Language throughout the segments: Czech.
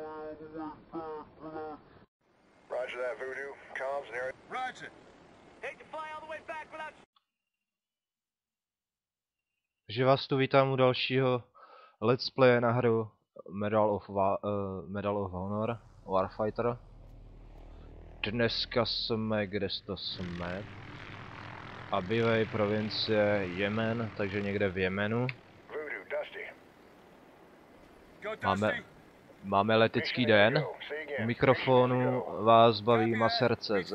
Roger that, Voodoo. Comms and area. Roger. Hate to fly all the way back without... Takže vás tu vítám u dalšího let's playe na hru Medal of Honor Warfighter. Dneska jsme, kde to jsme? Abivej, provincie Jemen, takže někde v Jemenu. Máme letecký den. U mikrofonu vás baví Maser.cz.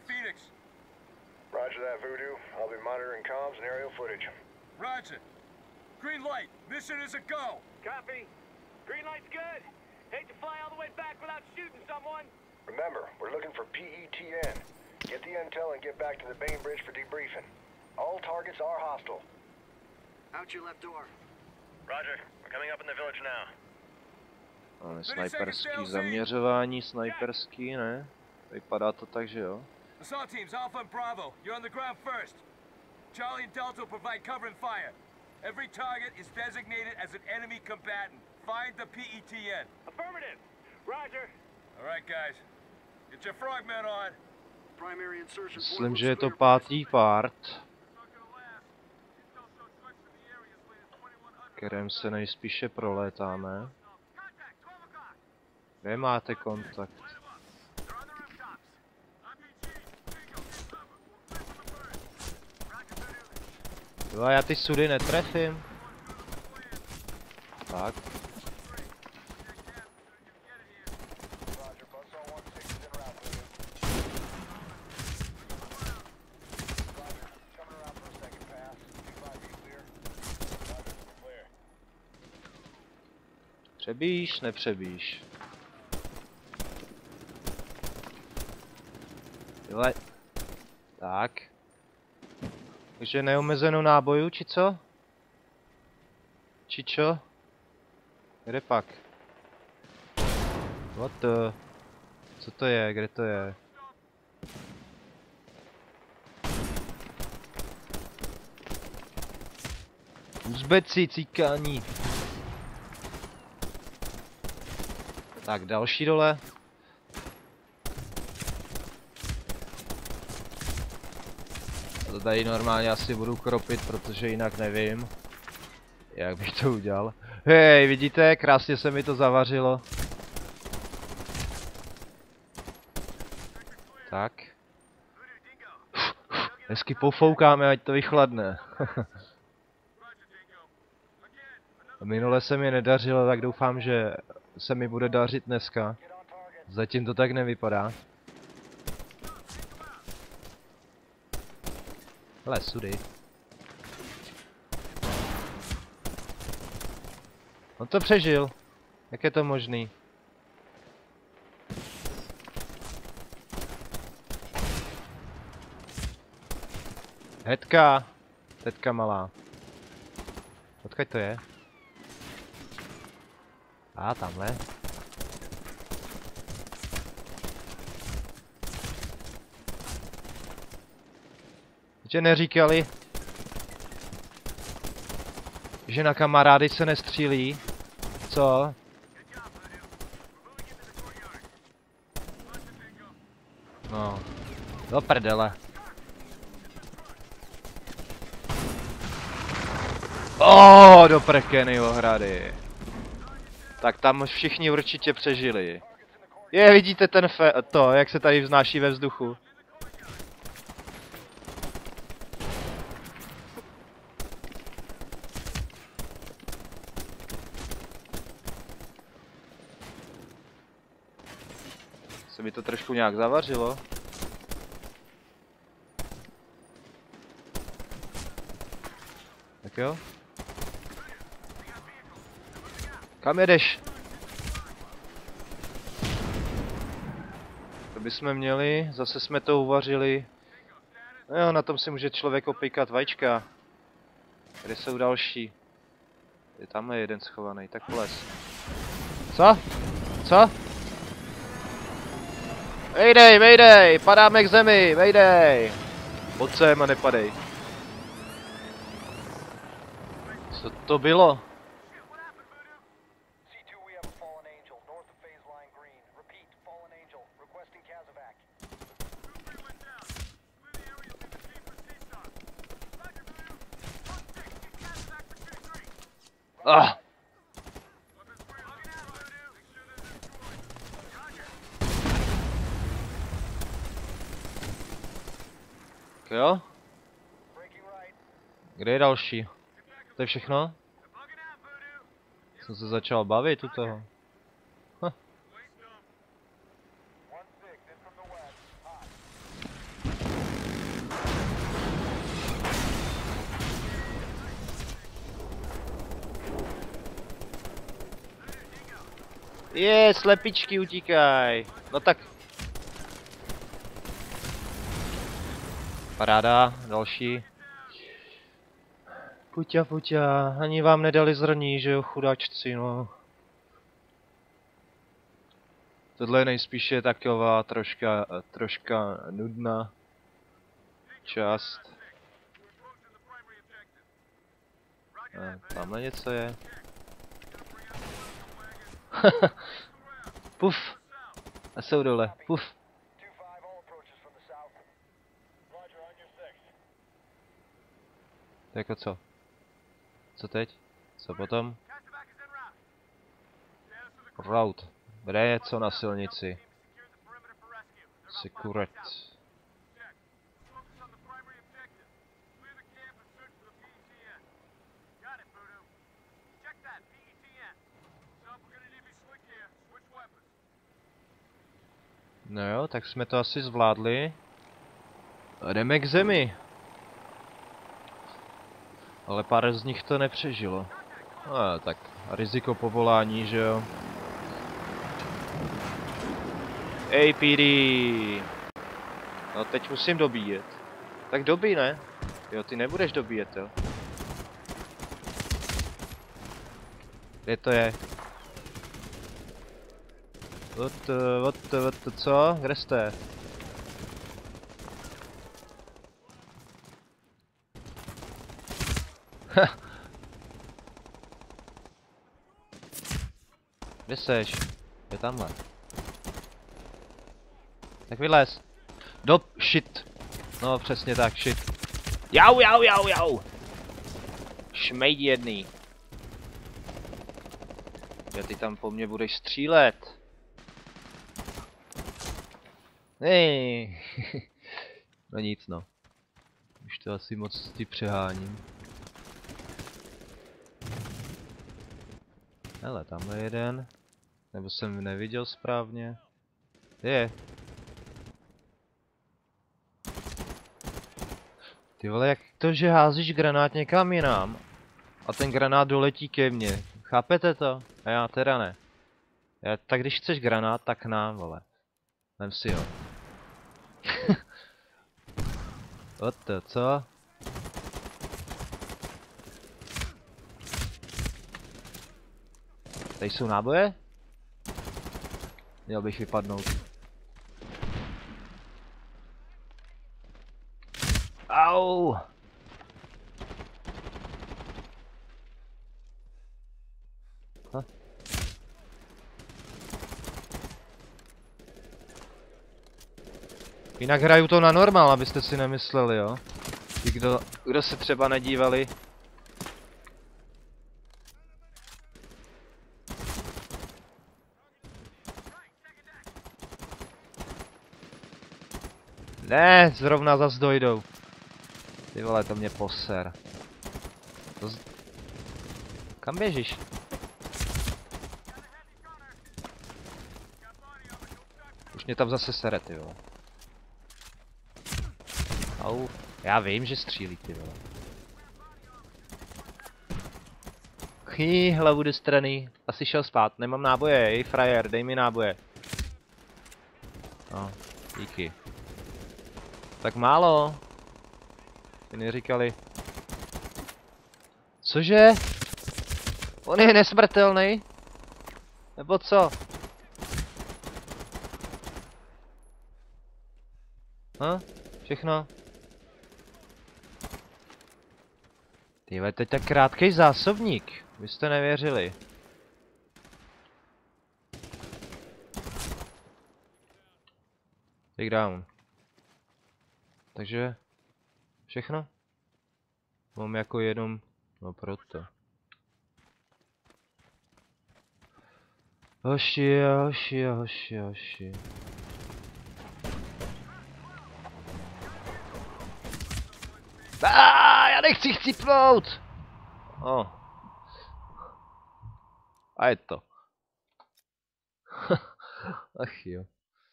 Roger. Green light. Mission is a go. Copy. Green light's good. Hate to fly all the way back without shooting someone. Remember, we're looking for PETN. Get the intel and get back to the Bainbridge for debriefing. All targets are hostile. Out your left door. Roger. We're coming up in the village now. Máme snajperský zaměřování, snajperský, ne? Vypadá to tak, že jo? Assault teams, Alpha and Bravo. You're on the ground first. Charlie and Delta will provide cover and fire. Every target is designated as an enemy combatant. Find the PETN. Affirmative. Roger. All right, guys. Get your frogmen on. Primary insertion. Myslím, že je to 5. part, kterém se nejspíše prolétáme. Kde máte kontakt? Jo, já ty sudy netrefím. Tak. Přebíš, nepřebíš. Jole. Tak. Takže neomezenou nábojů, či co? Či čo? Kde pak? What the? Co to je? Kde to je? Uzbeci, cíkání. Tak, další dole. To tady normálně asi budu kropit, protože jinak nevím, jak bych to udělal. Hej, vidíte, krásně se mi to zavařilo. Tak. Hezky pofoukáme, ať to vychladne. Minule se mi nedařilo, tak doufám, že se mi bude dařit dneska. Zatím to tak nevypadá. Hele, sudy. On to přežil. Jak je to možný? Hetka. Tetka malá. Odkud to je? Tamhle. Že neříkali, že na kamarády se nestřílí? Co? No, do prdele. Do prkeny ohrady. Tak tam všichni určitě přežili. Vidíte ten jak se tady vznáší ve vzduchu. Se mi to trošku nějak zavařilo. Tak jo. Kam jedeš? To bychom měli, zase jsme to uvařili. No jo, na tom si může člověk opejkat vajíčka. Kde jsou další? Je tamhle jeden schovaný, tak ples. Co? Co? Vejdej, padáme k zemi, vejdej! Pojď sem a nepadej. Co to bylo? Ah! Jo? Kde je další? To je všechno? Jsem se začal bavit u toho. Huh. Slepičky utíkaj. No tak. Paráda, další. Puťa, ani vám nedali zrní, že jo, chudáčci, no. Tohle je nejspíše taková troška nudná část. Tamhle něco je. Puf. A jsou dole, puf. Jako co? Co teď? Co potom? Route. Kde je co na silnici? Securet. No jo, tak jsme to asi zvládli. A jdeme k zemi. Ale pár z nich to nepřežilo. Tak riziko povolání, že jo. APD. No teď musím dobíjet. Tak dobí, ne? Jo, ty nebudeš dobíjet, jo. Kde to je? Co? Kde jste? Kde seš? Je tamhle. Tak vylez. Shit. No přesně tak, shit. Jau. Šmejd jedný. Já ty tam po mně budeš střílet. Hej. No nic no. Už to asi moc ti přeháním. Hele, tamhle jeden. Nebo jsem neviděl správně. Je. Ty vole, jak to, že házíš granát někam jinam a ten granát doletí ke mně. Chápete to? A já teda ne. Tak když chceš granát, tak nám, vole. Vem si ho. Co? Tady jsou náboje? Měl bych vypadnout. Au! Jinak hraju to na normál, abyste si nemysleli, jo? Ti, kdo se třeba nedívali. Ne, zrovna zas dojdou. Ty vole, to mě poser. Kam běžíš? Už mě tam zase sere, ty vole. Au, já vím, že střílí, ty vole. Hlavu do strany. Asi šel spát, nemám náboje, jej frajer, dej mi náboje. No, díky. Tak málo. Ty neříkali. Cože? On je nesmrtelný? Nebo co? Všechno? Tyhle, to je tak krátkej zásobník. Vy jste nevěřili. Take down. Takže... Všechno? Mám jako jenom... No proto. Hoši, hoši, hoši, hoši. Já nechci chcípnout! A je to. Ach jo.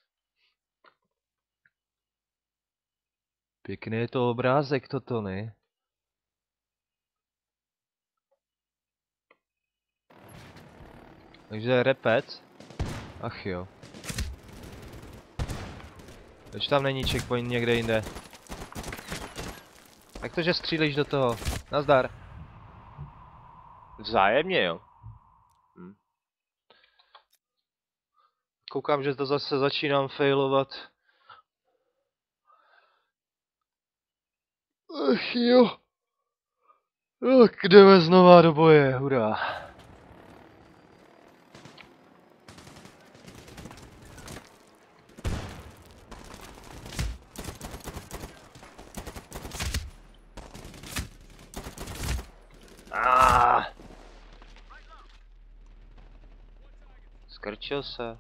Pěkný je to obrázek toto, ne? Takže repet. Ach jo. Proč tam není checkpoint někde jinde? Jak to, že střílíš do toho? Nazdar. Vzájemně, jo. Koukám, že to zase začínám failovat. Ach jo. Tak jdeme znova do boje, hurá. Skrčil se.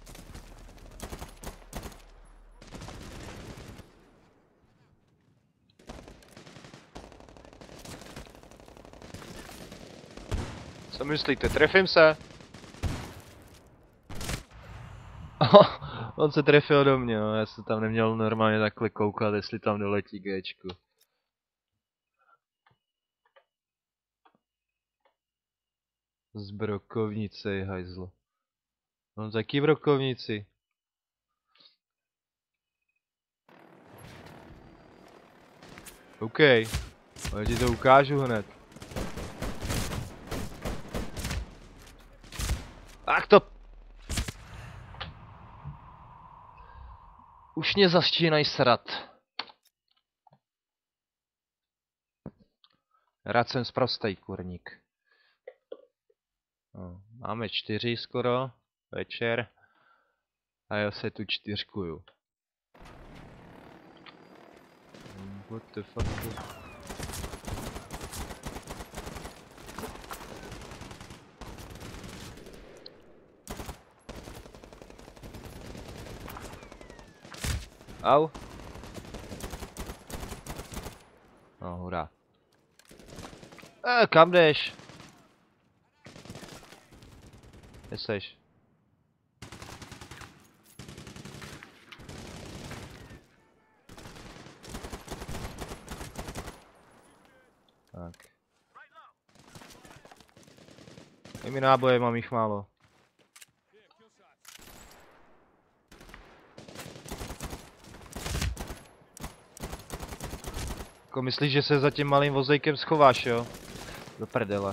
Co myslíte, trefím se? On se trefil do mě, no. Já jsem tam neměl normálně takhle koukat, jestli tam doletí Gčku. Z brokovnice, hajzlo. Mám taky brokovnici. OK. Ale ti to ukážu hned. Ach to... Už mě začínají srat. Rád jsem sprostej kurník. No, máme 4 skoro. Večer. A já se tu 4kuju. What the fuck? Au. No, hurá. Kam jdeš? Kde seš? Tak. Dej mi náboje, mám jich málo. Jako myslíš, že se za tím malým vozejkem schováš, jo? Do prdele.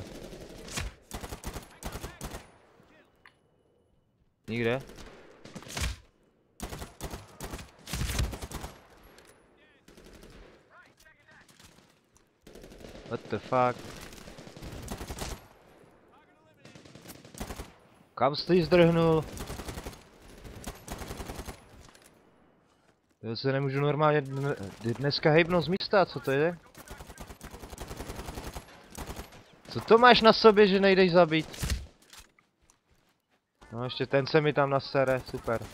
Nikde? What the fuck? Kam jsi zdrhnul? Já se nemůžu normálně dneska hejbnout z místa, co to je? Co to máš na sobě, že nejdeš zabít? No ještě ten se mi tam nasere, super.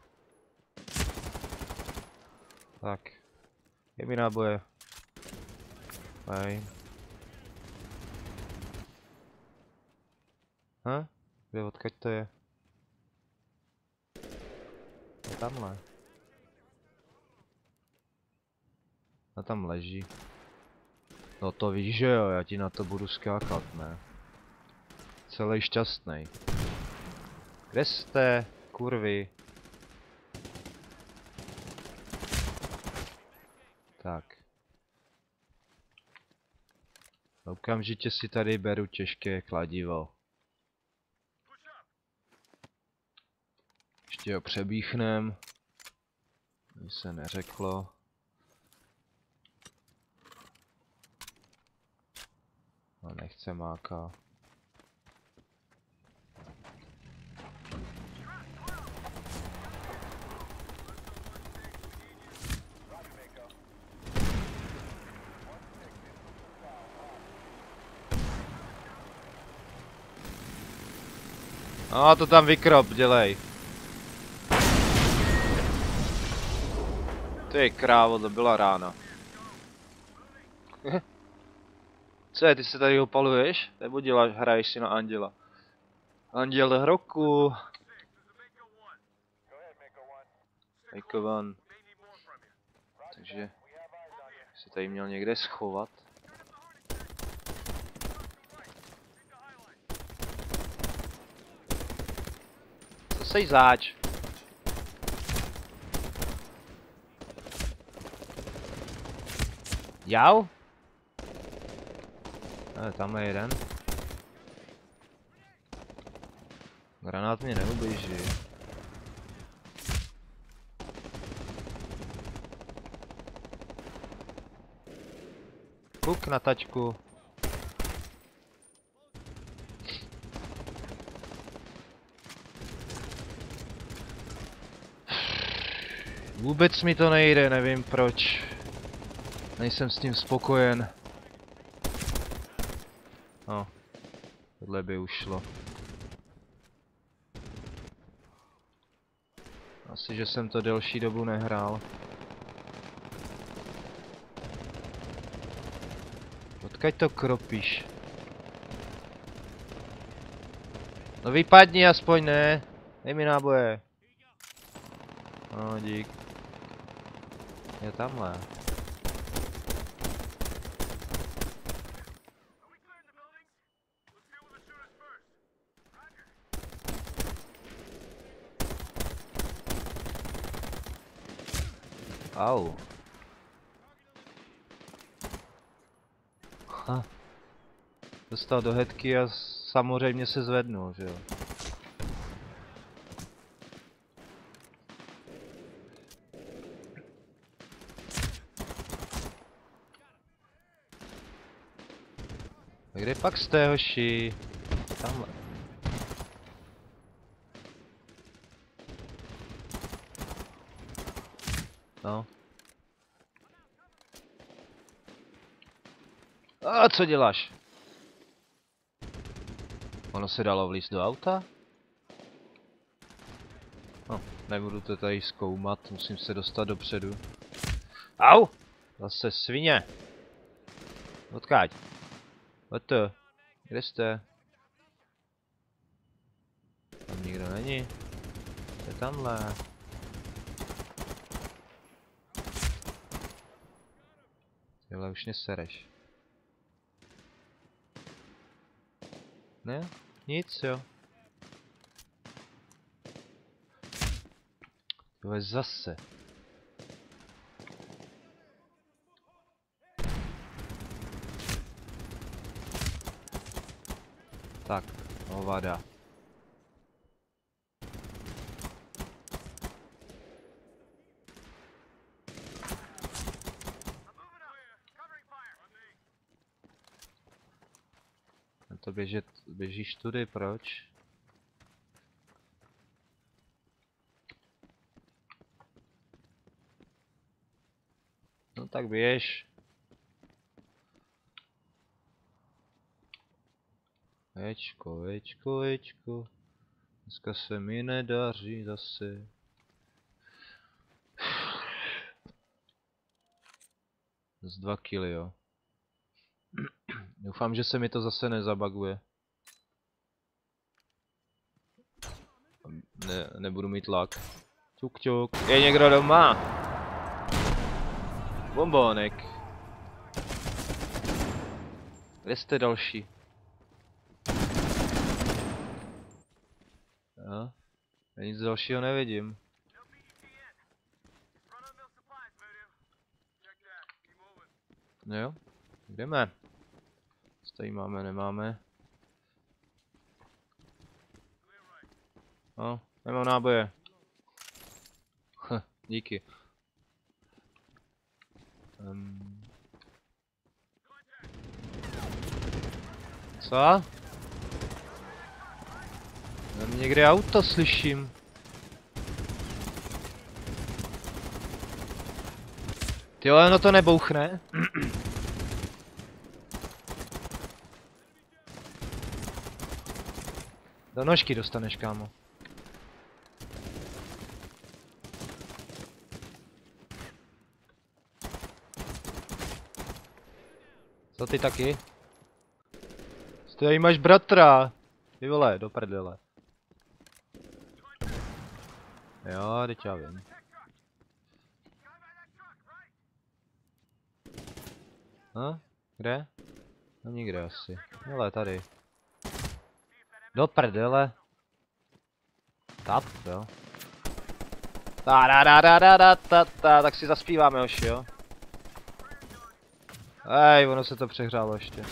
Tak. Je mi náboje. Fajn. Kde, odkud to je? Je tamhle. A tam leží. No to víš, že jo, já ti na to budu skákat, ne? Celý šťastný. Kde jste, kurvy? Tak. Okamžitě si tady beru těžké kladivo. Ještě ho přebíchnem. Aby se neřeklo. No nechce máka. No to tam vykrop, dělej. Ty krávo, to byla rána. Co je, ty se tady opaluješ? Nebo děláš, hraješ si na anděla? Anděl roku. Miko One. Takže se tady měl někde schovat. Co seš zač? Jau? Tam je jeden. Granát mě neublíží. Kuk na tačku. Vůbec mi to nejde, nevím proč. Nejsem s tím spokojen. No, tohle by už šlo. Asi, že jsem to delší dobu nehrál. Odkud to kropíš? No vypadni aspoň, ne? Dej mi náboje. No, dík. Je tamhle. Au. Ha. Dostal do hedky a samozřejmě se zvednul, že jo. A kde pak jste, hoši? Tamhle. No. A co děláš? Ono se dalo vlízt do auta? No, nebudu to tady zkoumat, musím se dostat dopředu. Au! Zase svině! Odkáď? Oto, kde jste? Tam nikdo není. Je tamhle. Tyhle už nesereš. Ne? Nic, jo. To je zase. Tak, hovada. To běžíš tudy, proč? No tak běž. Ečko. Dneska se mi nedaří zase. Z 2 kily, jo. Doufám, že se mi to zase nezabaguje. Nebudu mít lak. Ťuk. Je někdo doma? Bombónek. Kde jste další? Jo? Já nic dalšího nevidím. No jo, jdeme. Co tady máme, nemáme. No, nemám náboje. Díky. Co? Tam někde auto slyším. Ty ono to nebouchne. Do nožky dostaneš, kámo. Co ty taky? Tady máš bratra. Ty vole, do prdele. Jo, teď já vím. No, kde? No nikde asi. Hele, tady. Do prdele. Tap, jo. Tak si zaspíváme, hoši, jo. Ej, ono se to přehrálo ještě.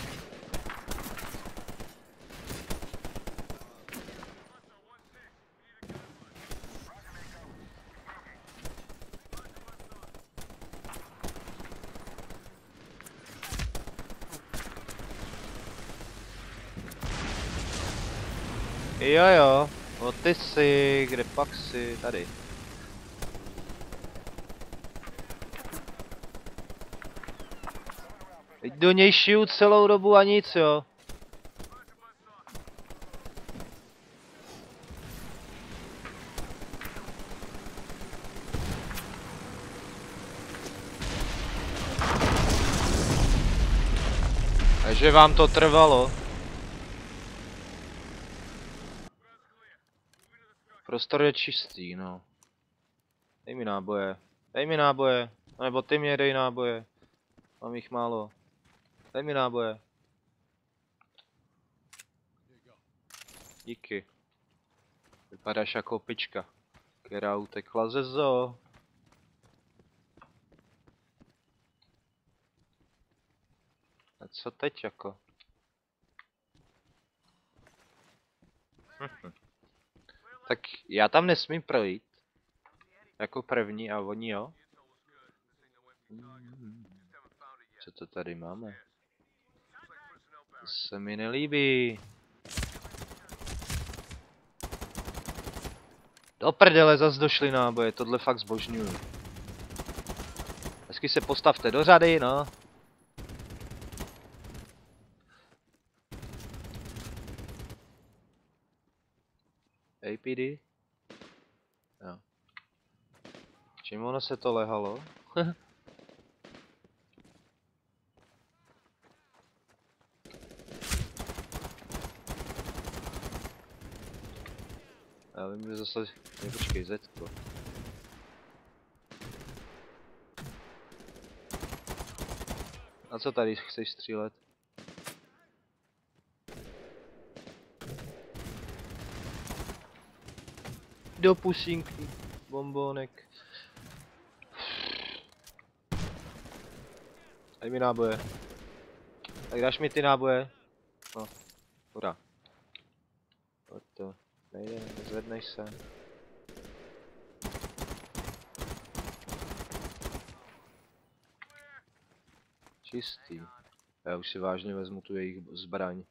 Jo, o ty jsi, kde pak jsi, tady. Teď do něj šiju celou dobu a nic, jo. Takže vám to trvalo. Prostor je čistý, no. Dej mi náboje. Dej mi náboje. Nebo ty mě dej náboje. Mám jich málo. Dej mi náboje. Díky. Vypadáš jako pička, která utekla ze zoo. A co teď jako? Tak já tam nesmím projít. Jako první a oni jo? Co to tady máme? To se mi nelíbí. Do prdele, zas došli náboje, tohle fakt zbožňuju. Hezky se postavte do řady, no. APD? Jo. Čím ono se to lehalo? Já vím, že zase... Počkej, Zetko. A co tady chceš střílet? Do pusínky, bombónek. Daj mi náboje. Tak dáš mi ty náboje? No, hurá. Pojď to. Nejde, nezvedneš se. Čistý. Já už si vážně vezmu tu jejich zbraň.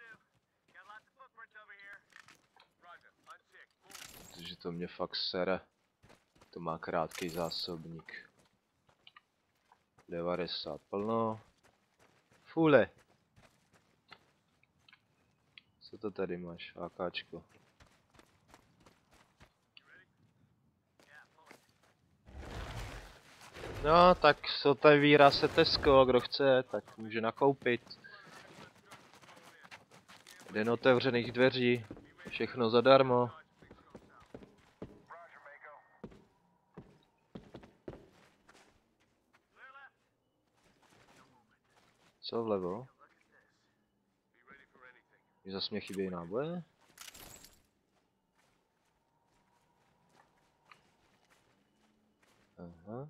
Protože to mě fakt sere. To má krátký zásobník. 90 plno. Fule. Co to tady máš? AKčko. No, tak otevírá se Tesco, kdo chce, tak může nakoupit. Den otevřených dveří, všechno zadarmo. Co vlevo? Zas mě chybějí náboje? Aha.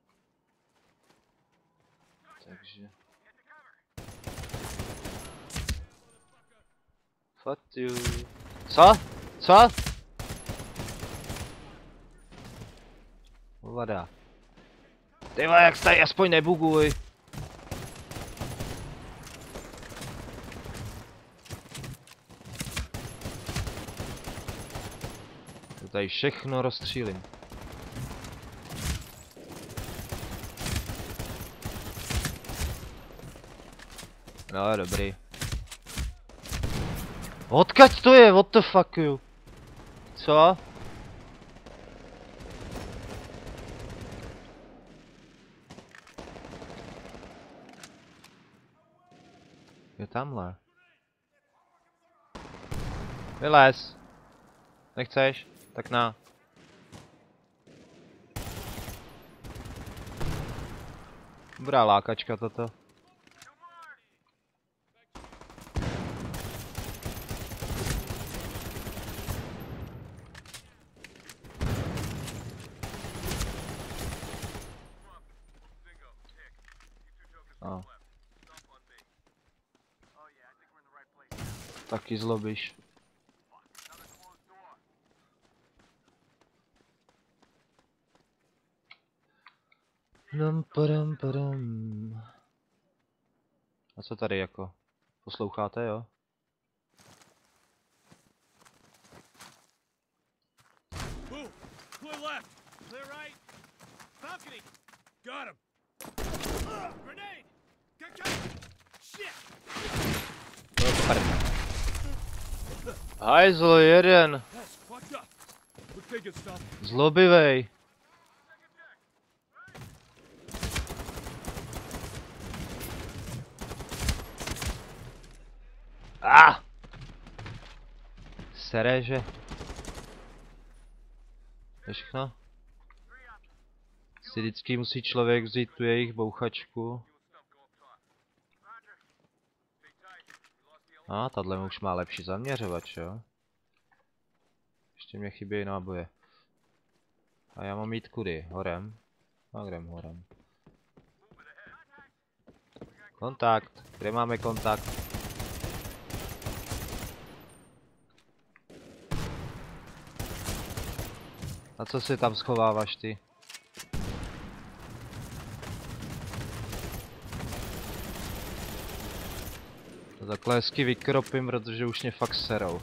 Takže... Fuck you. Co? Co? Voda. Ty vole, jak tady aspoň nebuguj. To tady všechno rozstřílím. No, dobrý. Odkud to je? What the fuck you? Co? Je tamhle. Vylez. Nechceš? Tak na. Dobrá lákačka toto. Oh. Taky zlobíš. Padam. A co tady jako? Posloucháte, jo? Clear left. Clear right. Balcony. Got him. Grenade. Shit. Hajzl, jeden. Zlobivej. Sereže. To je všechno? Si vždycky musí člověk vzít tu jejich bouchačku. A tahle už má lepší zaměřovač, jo? Ještě mě chybějí náboje. A já mám jít kudy? Horem? A jdem horem. Kontakt. Kde máme kontakt? A co si tam schováváš ty? To takhle hezky vykropím, protože už mě fakt serou.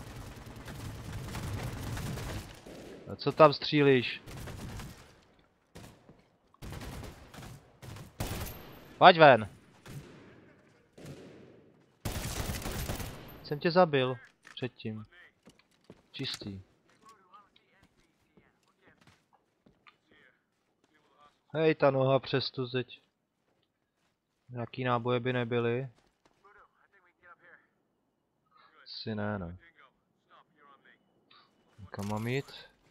A co tam střílíš? Pojď ven! Jsem tě zabil předtím. Čistý. Hej, ta noha přes tu zeď. Jaký náboje by nebyly? Asi ne, no. Kam mám jít?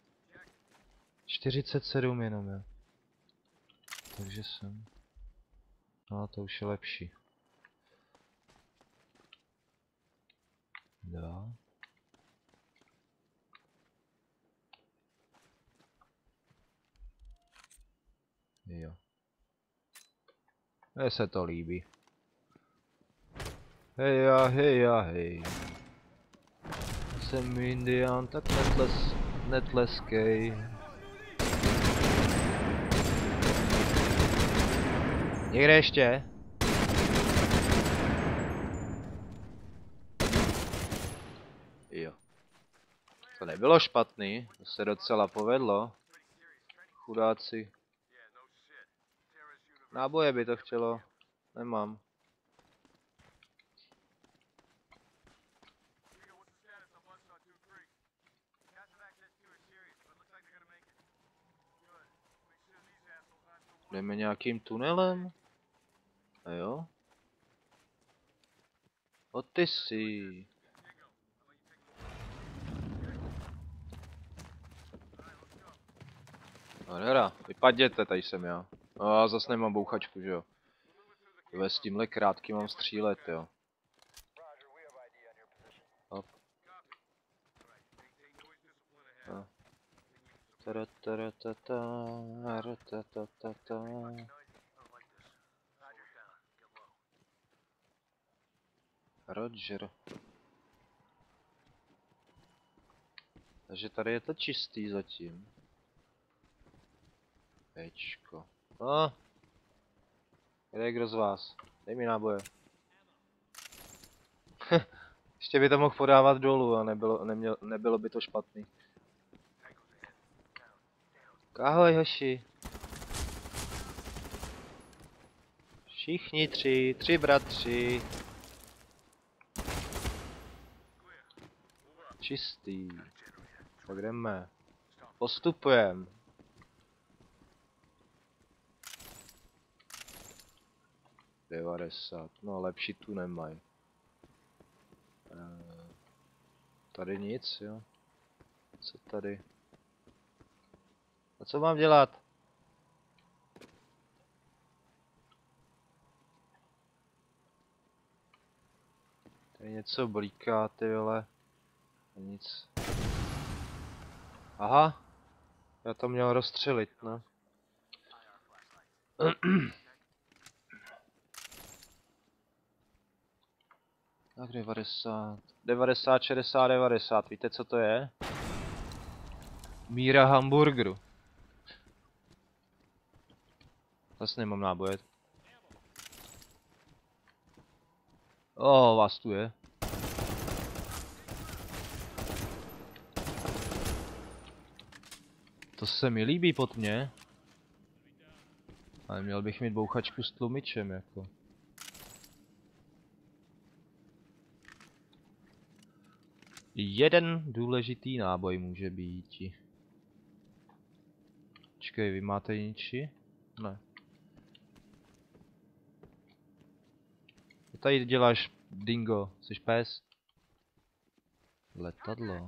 47 jenom je. Takže jsem. No, to už je lepší. 2. Jo. Mně se to líbí. Hej. Jsem Indián, tak netleskej. Někde ještě? Jo. To nebylo špatný, to se docela povedlo. Chudáci. Náboje by to chtělo. Nemám. Jdeme nějakým tunelem? A jo? O ty si. No vypadněte, tady jsem já. No já zase nemám bouchačku, že jo. S tímhle krátkým mám střílet, jo. Hop. No. Roger. Takže tady je to čistý zatím. Pečko. No. Kde je kdo z vás? Dej mi náboje. Ještě by to mohl podávat dolů a nebylo by to špatný. Ahoj hoši. Všichni tři bratři. Čistý. Tak jdeme. Postupujem. $90. No lepší tu nemají. Tady nic, jo. Co tady? A co mám dělat? Tady něco blíká, ty vole. Nic. Aha. Já to měl rozstřelit, no. Tak 90. 90, 60, 90. Víte, co to je? Míra hamburgeru. Zase nemám náboje. Vás tu je. To se mi líbí pod mě. Ale měl bych mít bouchačku s tlumičem, jako. Jeden důležitý náboj může být. Počkej, vy máte niči? Ne. Co tady děláš, dingo? Jsi pes? Letadlo.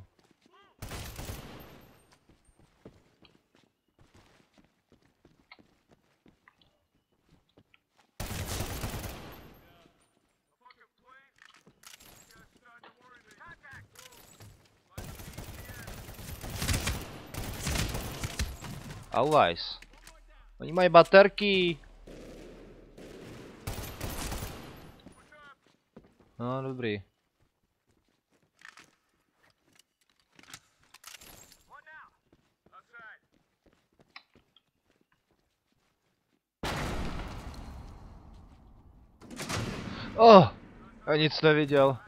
Always. Oni mají baterky. No, dobrý. Já nic neviděl.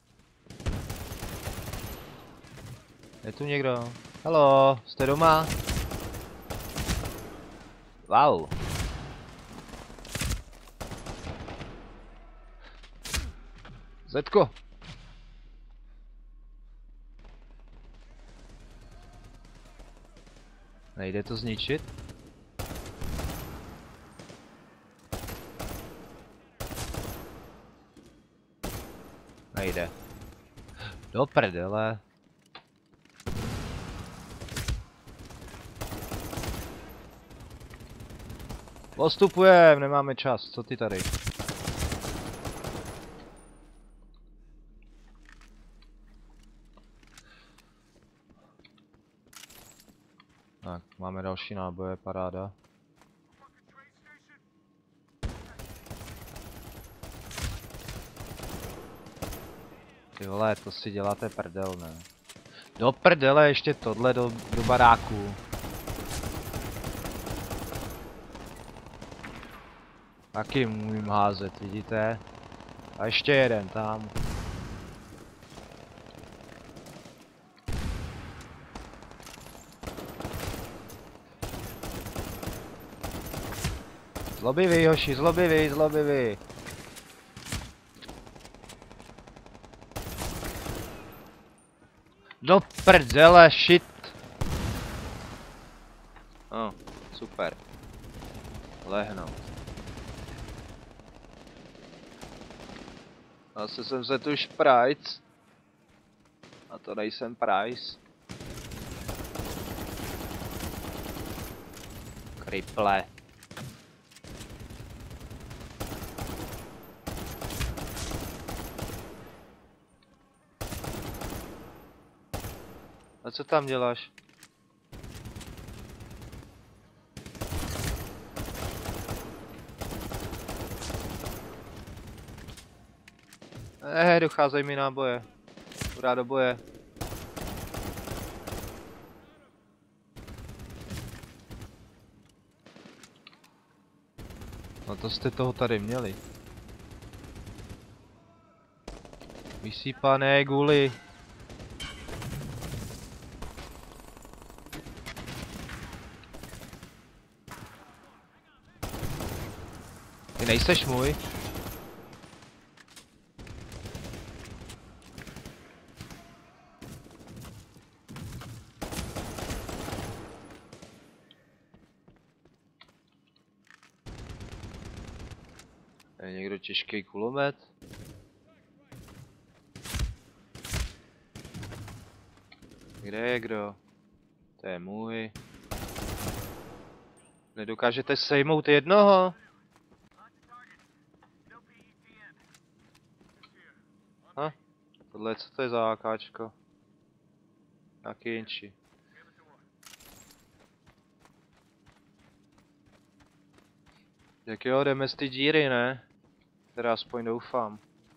Je tu někdo? Haló, jste doma? Wow. Zetko. Nejde to zničit? Nejde. Do prdele. Postupujem, nemáme čas, co ty tady? Tak, máme další náboje, paráda. Ty vole, to si děláte prdel, ne? Do prdele ještě tohle do baráku. Taky můžu házet, vidíte? A ještě jeden tam. Zlobivý, hoši, zlobivý, zlobivý. Do prdele, shit. Super. Lehnout. Zase jsem se tu šprajc. A to nejsem Price. Kriple. A co tam děláš? Docházejí mi náboje. Půjde do boje. No to jste toho tady měli. Vysypané guly. Ty nejseš můj. Je někdo těžký kulomet? Kde je kdo? To je můj. Nedokážete sejmout jednoho? Ha? Tohle co to je za AKčko? Nějaký jinčí. Jak jo, jdeme z ty díry, ne? Teda aspoň doufám.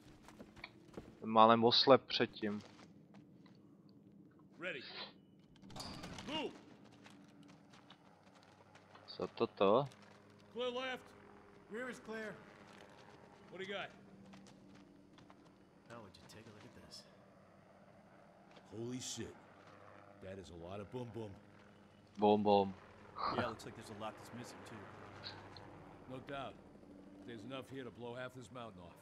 Málem oslep předtím. Co toto? Clear left. Rear is clear. What do you got? Oh, would you take a look at this? Holy shit. That is a lot of boom boom. Bom bom. Yeah, looks like there's a lot that's missing too. No doubt. There's enough here to blow half this mountain off.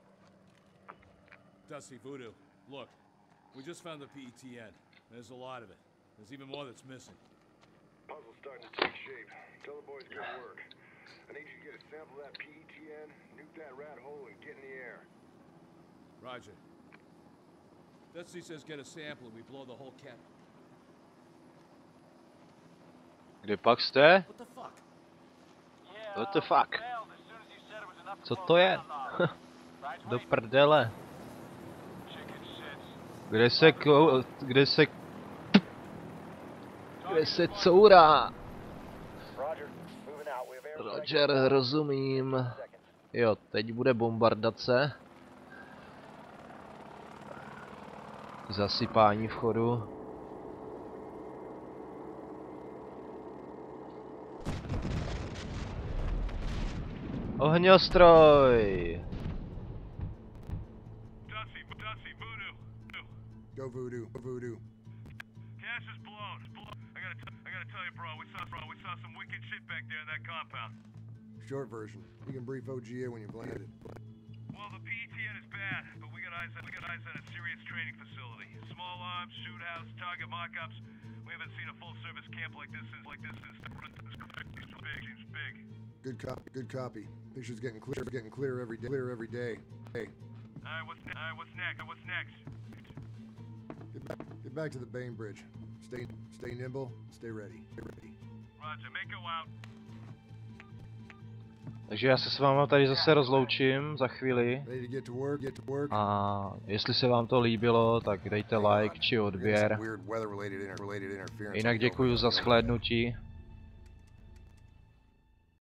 Dusty Voodoo, look. We just found the PETN. There's a lot of it. There's even more that's missing. Puzzle's starting to take shape. Tell the boys good work. I need you to get a sample of that PETN, nuke that rat hole, and get in the air. Roger. Dusty says get a sample and we blow the whole cap. Kde pak jste? What the fuck? What the fuck? Co to je? Do prdele. Kde se courá? Roger, rozumím. Jo, teď bude bombardace. Zasypání vchodu. Ohňostroj! Dusty, Voodoo. Go Voodoo, Voodoo. Gas is blown. I gotta tell you, bro, we saw some wicked shit back there in that compound. Short version. You can brief OGA when you've landed. Well, the PETN is bad, but we got eyes on a serious training facility. Small arms, shoot house, target mock-ups. We haven't seen a full-service camp like this since big. Good copy. Picture's getting clear every day. Hey. Alright, what's next? Get back to the Bainbridge. Stay nimble, stay ready. Roger, Mako out. Takže já se s váma tady zase rozloučím za chvíli. Ready to get to work. A jestli se vám to líbilo, tak dejte like či odběr. Jinak děkuji za shlédnutí.